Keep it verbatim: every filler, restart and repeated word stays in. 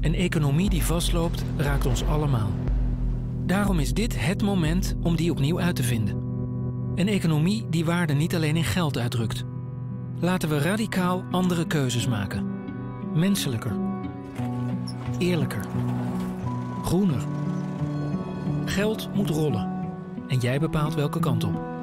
Een economie die vastloopt raakt ons allemaal. Daarom is dit het moment om die opnieuw uit te vinden. Een economie die waarde niet alleen in geld uitdrukt. Laten we radicaal andere keuzes maken. Menselijker. Eerlijker. Groener. Geld moet rollen. En jij bepaalt welke kant op.